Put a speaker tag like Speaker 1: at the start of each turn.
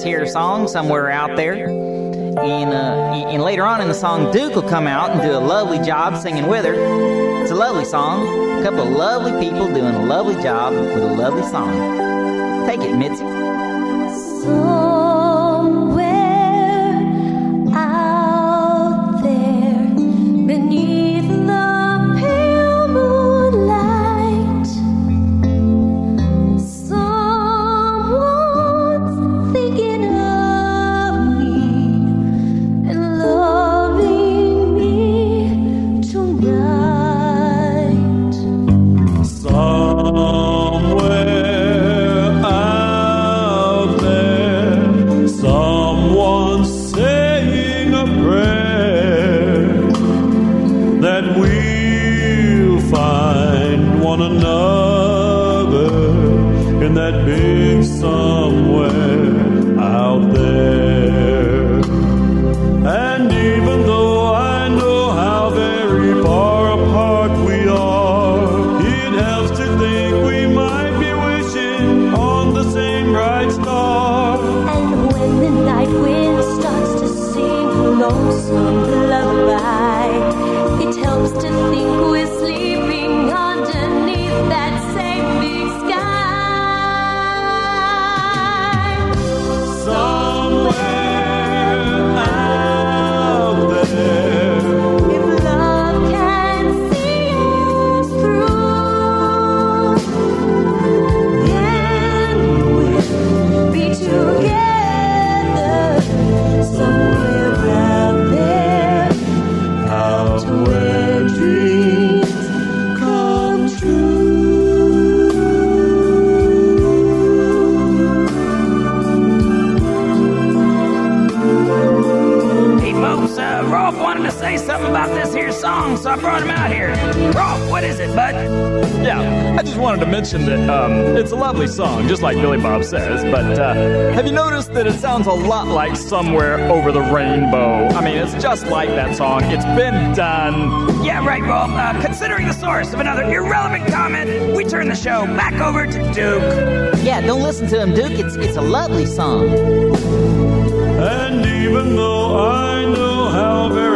Speaker 1: here song somewhere out there. And later on in the song, Duke will come out and do a lovely job singing with her. It's a lovely song. A couple of lovely people doing a lovely job with a lovely song. Take it, Mitzi.
Speaker 2: Somewhere out there beneath the pale moonlight, someone's thinking of me and loving me tonight.
Speaker 3: Somewhere out there, someone's saying a prayer that we'll find one another in that big somewhere out there. And even though I know how very far apart we are, it helps to think we might be wishing on the same bright star.
Speaker 2: And when the night wind starts to sing a lonesome lullaby, it helps to think we're sleeping underneath that same big sky.
Speaker 3: Somewhere out there,
Speaker 2: If love can see us through, then we'll be together somewhere out there,
Speaker 3: out
Speaker 2: where dreams come true.
Speaker 1: Hey, folks, Rolf wanted to say something about this here song, so I brought him out here. Rolf, what is it, bud?
Speaker 4: Yeah, I just wanted to mention that it's a lovely song, just like Billy Bob says, but have you noticed that it sounds a lot like Somewhere Over the Rainbow? I mean, it's just like that song. It's been done.
Speaker 1: Yeah, right, Rolf. Considering the source of another irrelevant comment, we turn the show back over to Duke. Yeah, don't listen to him, Duke. It's a lovely song.
Speaker 3: And even though I know how very